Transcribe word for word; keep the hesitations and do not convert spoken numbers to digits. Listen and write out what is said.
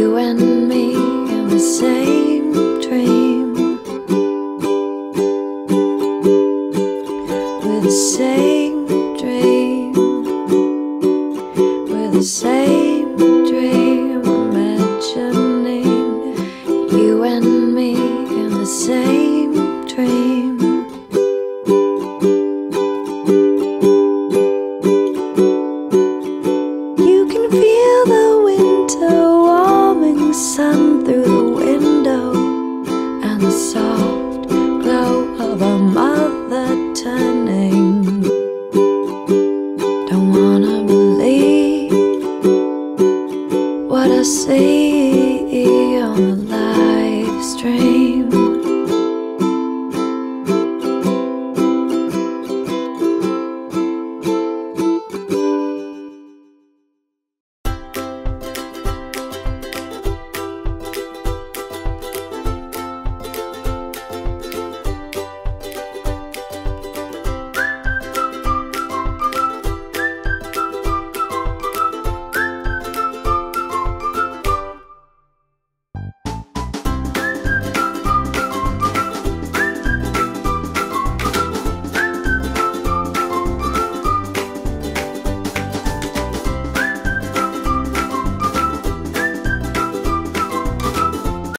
You and me in the same dream, with the same dream, with the same dream, imagining you and me in the same dream. You can feel the winter warming sun through the window, and the soft glow of a mother turning. Don't wanna believe what I see on the